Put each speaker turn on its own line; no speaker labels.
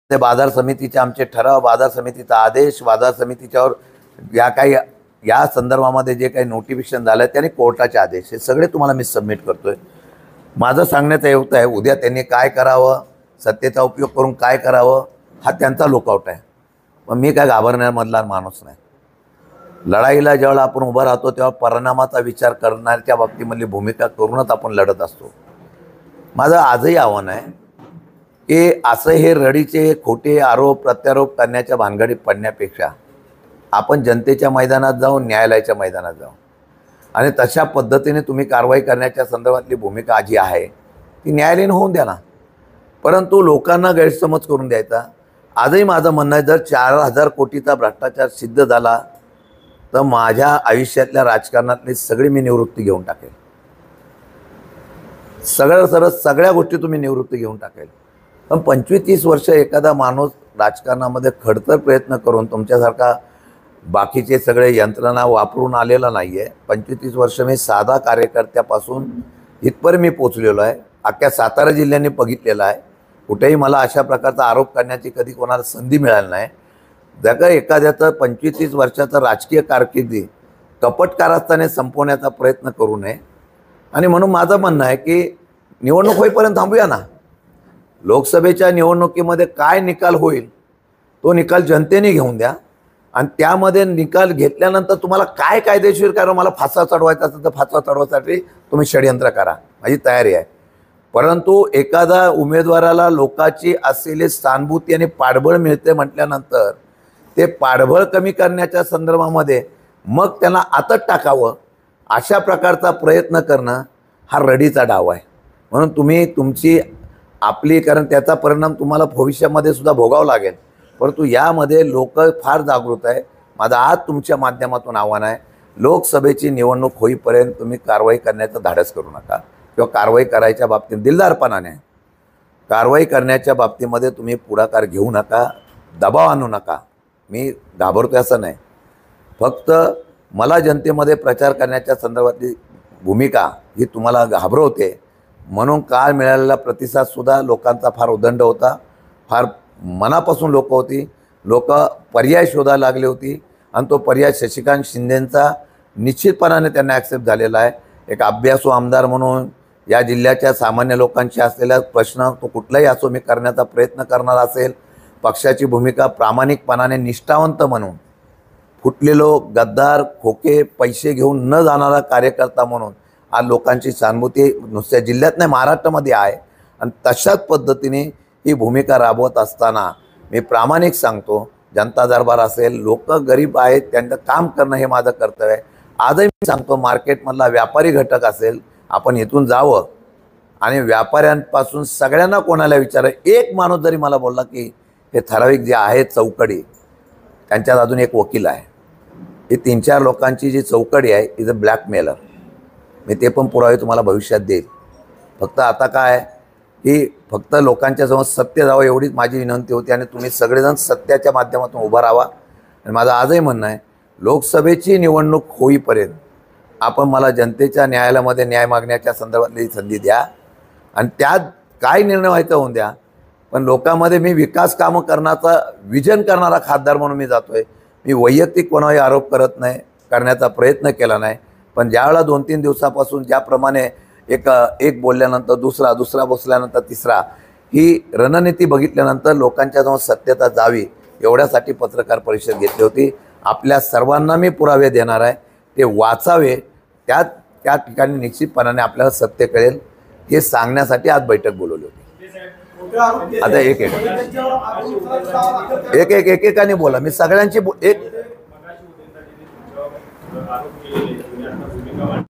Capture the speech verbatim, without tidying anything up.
ते बाजार समितीचे आमचे ठराव, बाजार समितीचा आदेश, बाजार समितीच्यावर या काही या संदर्भामध्ये जे काही नोटिफिकेशन झालं त्याने कोर्टाचे आदेश हे सगळे तुम्हाला मी सबमिट करतोय। माझं सांगण्याचा हेतू आहे उद्या त्यांनी काय करावं, सत्तेचा उपयोग करून काय करावं हा त्यांचा लुकआउट आहे, पण मी काय घाबरण्यामधला माणूस नाही। लढाईला जेव्हा आपण उभं राहतो तेव्हा परिणामाचा विचार करण्याच्या बाबतीमधली भूमिका करूनच आपण लढत असतो। माझं आजही आव्हान आहे की असं हे रडीचे खोटे आरोप प्रत्यारोप करण्याच्या भानगडीत पडण्यापेक्षा आपण जनतेच्या मैदानात जाऊन न्यायालयाच्या मैदानात जाऊ आणि तशा पद्धतीने तुम्ही कारवाई करण्याच्या संदर्भातली भूमिका जी आहे ती न्यायालयीन होऊन द्या ना, परंतु लोकांना गैरसमज करून द्यायचा। आजही माझं म्हणणं आहे जर चार हजार कोटीचा भ्रष्टाचार सिद्ध झाला तर माझ्या आयुष्यातल्या राजकारणातली सगळी मी निवृत्ती घेऊन टाकेल, सगळं सरळ सगळ्या गोष्टी तुम्ही निवृत्ती घेऊन टाकेल। पण पंचवीस तीस वर्ष एखादा माणूस राजकारणामध्ये खडतर प्रयत्न करून तुमच्यासारखा बाकीचे सगळे यंत्रणा वापरून आलेला नाही आहे। पंचवीस तीस वर्ष मी साधा कार्यकर्त्यापासून इथपर्यंत मी पोचलेलो आहे, अख्ख्या सातारा जिल्ह्याने बघितलेलं आहे। कुठेही मला अशा प्रकारचा आरोप करण्याची कधी कोणाला संधी मिळाली नाही। जर का एखाद्याचं पंचवीस तीस वर्षाचं राजकीय कारकिर्दी कपट कारस्थाने संपवण्याचा प्रयत्न करू नये आणि म्हणून माझं म्हणणं आहे की निवडणूक होईपर्यंत थांबूया ना। लोकसभेच्या निवडणुकीमध्ये काय निकाल होईल तो निकाल जनतेने घेऊन द्या आणि त्यामध्ये निकाल घेतल्यानंतर तुम्हाला काय कायदेशीर करा, मला फासा चढवायचा असेल तर फासा चढवायसाठी तुम्ही षडयंत्र करा, माझी तयारी आहे। परंतु एखादा उमेदवाराला लोकांची असलेली सहानुभूती आणि पाठबळ मिळते म्हटल्यानंतर ते पाठबळ कमी करण्याच्या संदर्भामध्ये मग त्यांना आतत टाकावं अशा प्रकारचा प्रयत्न करणं हा रडीचा डाव आहे। म्हणून तुम्ही तुमची आपली, कारण त्याचा परिणाम तुम्हाला भविष्यामध्ये सुद्धा भोगावा लागेल, परंतु यामध्ये लोक फार जागृत आहे। माझं आज तुमच्या माध्यमातून आव्हान आहे, लोकसभेची निवडणूक होईपर्यंत तुम्ही कारवाई करण्याचं धाडस करू नका किंवा कारवाई करायच्या बाबतीत दिलदारपणाने कारवाई करण्याच्या बाबतीमध्ये तुम्ही पुढाकार घेऊ नका, दबाव आणू नका। मी घाबरतो असं नाही, फक्त मला जनतेमध्ये प्रचार करण्याच्या संदर्भातली भूमिका ही तुम्हाला घाबरवते म्हणून काल मिळालेला प्रतिसादसुद्धा लोकांचा फार उदंड होता, फार मनापासून लोक होती, लोक पर्याय शोधायला लागली होती आणि तो पर्याय शशिकांत शिंदेंचा निश्चितपणाने त्यांना ॲक्सेप्ट झालेला आहे। एक अभ्यासू आमदार म्हणून या जिल्ह्याच्या सामान्य लोकांशी असलेला प्रश्न तो कुठलाही असो मी करण्याचा प्रयत्न करणार असेल। पक्षाची भूमिका प्रामाणिकपणाने निष्ठावंत म्हणून फुटलेलो गद्दार खोके पैसे घेऊन न जाणारा कार्यकर्ता म्हणून आज लोकांची सहानुभूती नुसत्या जिल्ह्यात नाही महाराष्ट्रामध्ये आहे आणि तशाच पद्धतीने ही भूमिका राबवत असताना मी प्रामाणिक सांगतो, जनता दरबार असेल, लोक गरीब आहेत त्यांचं काम करणं हे माझं कर्तव्य आहे। आजही मी सांगतो मार्केटमधला व्यापारी घटक असेल, आपण इथून जावं आणि व्यापाऱ्यांपासून सगळ्यांना कोणाला विचारा, एक माणूस जरी मला बोलला की हे ठराविक जे आहे चौकडी त्यांच्यात अजून एक वकील आहे, ही तीन चार लोकांची जी चौकडी आहे इज अ ब्लॅकमेलर, मी ते पण पुरावे तुम्हाला भविष्यात देईल। फक्त आता काय की फक्त लोकांच्या समोर सत्य जावं एवढीच माझी विनंती होती आणि तुम्ही सगळेजण सत्याच्या माध्यमातून उभा राहा। आणि माझं आजही म्हणणं आहे लोकसभेची निवडणूक होईपर्यंत आपण मला जनतेच्या न्यायालयामध्ये न्याय मागण्याच्या संदर्भातली संधी द्या आणि त्यात काय निर्णय व्हायचा होऊन द्या, पण लोकांमध्ये मी विकास कामं करण्याचा विजन करणारा खासदार म्हणून मी जातोय। मी वैयक्तिक कोणाही आरोप करत नाही, करण्याचा प्रयत्न केला नाही, पण ज्यावेळेला दोन तीन दिवसापासून ज्याप्रमाणे एक एक बोलल्यानंतर दुसरा दुसरा बसल्यानंतर तिसरा ही रणनीती बघितल्यानंतर लोकांच्या जवळ सत्यता जावी एवढ्यासाठी पत्रकार परिषद घेतली होती। आपल्या सर्वांना मी पुरावे देणार आहे, ते वाचावे, त्यात त्या ठिकाणी निश्चितपणाने आपल्याला सत्य कळेल हे सांगण्यासाठी आज बैठक बोलवली होती। आता एक एक एक एक एकेकाने बोला, मी सगळ्यांची एक